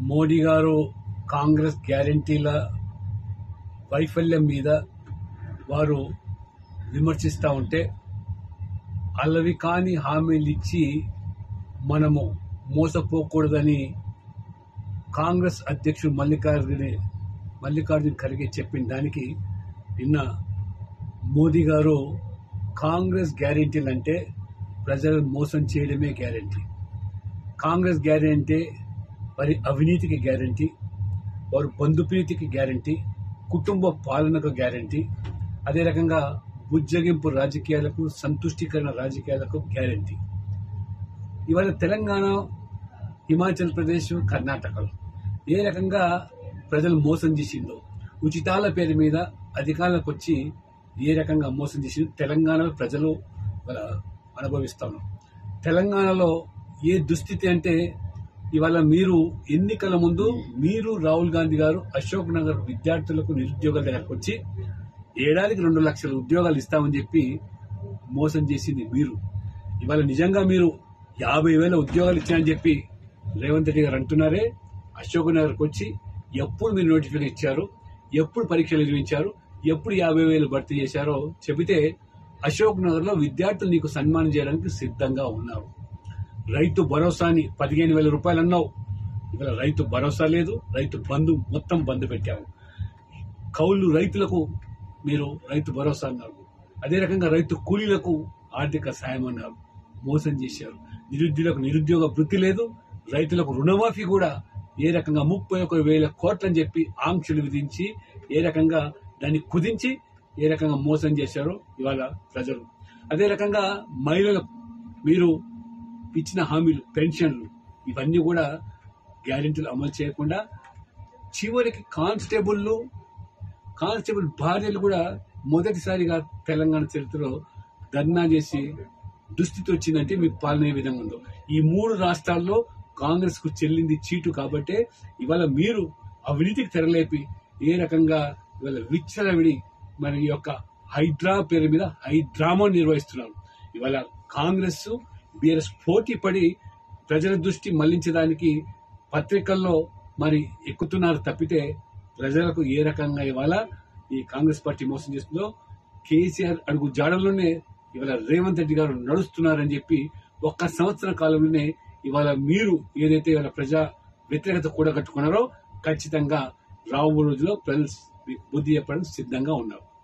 మోడీ గారు కాంగ్రెస్ గ్యారంటీల వైఫల్యం మీద వారు విమర్శిస్తూ ఉంటే అల్లవి కాని హామీలు ఇచ్చి మనము మోసపోకూడదని కాంగ్రెస్ అధ్యక్షుడు మల్లికార్జున ఖర్గే చెప్పిన దానికి నిన్న మోదీ గారు కాంగ్రెస్ గ్యారంటీలు అంటే ప్రజలను మోసం చేయడమే గ్యారంటీ. కాంగ్రెస్ గ్యారంటీ వారి అవినీతికి గ్యారంటీ, వారి బంధుప్రీతికి గ్యారంటీ, కుటుంబ పాలనకు గ్యారంటీ, అదే రకంగా బుజ్జగింపు రాజకీయాలకు, సంతుష్టీకరణ రాజకీయాలకు గ్యారంటీ. ఇవాళ తెలంగాణ, హిమాచల్ ప్రదేశ్, కర్ణాటకలో ఏ రకంగా ప్రజలు మోసం చేసిందో, ఉచితాల పేరు మీద అధికారులకు వచ్చి ఏ రకంగా మోసం చేసిందో తెలంగాణలో ప్రజలు అనుభవిస్తాను. తెలంగాణలో ఏ దుస్థితి అంటే ఇవాళ మీరు ఎన్నికల ముందు మీరు రాహుల్ గాంధీ గారు అశోక్ నగర్ విద్యార్థులకు నిరుద్యోగుల దగ్గరకు వచ్చి ఏడాదికి 2 లక్షల ఉద్యోగాలు ఇస్తామని చెప్పి మోసం చేసింది మీరు. ఇవాళ నిజంగా మీరు 50,000 ఉద్యోగాలు ఇచ్చారని చెప్పి రేవంత్ రెడ్డి గారు అంటున్నారే. అశోక్ నగర్కి వచ్చి ఎప్పుడు మీరు నోటిఫికేషన్ ఇచ్చారు, ఎప్పుడు పరీక్షలు నిర్వహించారు, ఎప్పుడు 50,000 భర్తీ చేశారో చెబితే అశోక్ నగర్ లో విద్యార్థులు నీకు సన్మానం చేయడానికి సిద్ధంగా ఉన్నారు. రైతు భరోసాని 15,000 రూపాయలు అన్నావు, ఇవాళ రైతు భరోసా లేదు, రైతు బంధు మొత్తం బంద్ పెట్టావు. కౌలు రైతులకు మీరు రైతు భరోసా అన్నారు, అదే రకంగా రైతు కూలీలకు ఆర్థిక సాయం అన్నారు, మోసం చేశారు. నిరుద్యోగులకు నిరుద్యోగ వృత్తి లేదు, రైతులకు రుణమాఫీ కూడా ఏ రకంగా 31,000 కోట్లని చెప్పి ఆంక్షలు విధించి ఏ రకంగా దాన్ని కుదించి ఏ రకంగా మోసం చేశారో ఇవాళ ప్రజలు. అదే రకంగా మహిళలకు మీరు ఇచ్చిన హామీలు, పెన్షన్లు ఇవన్నీ కూడా గ్యారెంటీలు అమలు చేయకుండా చివరికి కానిస్టేబుల్ భార్యలు కూడా మొదటిసారిగా తెలంగాణ చరిత్రలో ధర్నా చేసి దుస్థితి వచ్చిందంటే మీ పాలన ఏ విధంగా ఉందో. ఈ 3 రాష్ట్రాల్లో కాంగ్రెస్ కు చెల్లింది చీటు కాబట్టే ఇవాళ మీరు అవినీతికి తెరలేపి ఏ రకంగా ఇవాళ విచ్చలవిడి మరి ఈ యొక్క హైడ్రా పేరు మీద హైడ్రామా నిర్వహిస్తున్నారు. ఇవాళ కాంగ్రెస్ బీఆర్ఎస్ పోటీ పడి ప్రజల దృష్టి మళ్లించడానికి పత్రికల్లో మరి ఎక్కుతున్నారు తప్పితే ప్రజలకు ఏ రకంగా ఇవాళ ఈ కాంగ్రెస్ పార్టీ మోసం చేస్తుందో కేసీఆర్ అడుగు జాడల్లోనే ఇవాళ రేవంత్ రెడ్డి గారు నడుస్తున్నారని చెప్పి 1 సంవత్సర కాలంలోనే ఇవాళ మీరు ఏదైతే ఇవాళ ప్రజా వ్యతిరేకత కూడా కట్టుకున్నారో ఖచ్చితంగా రాబోయే రోజుల్లో ప్రజలు మీకు బుద్ధి చెప్పడానికి సిద్ధంగా ఉన్నారు.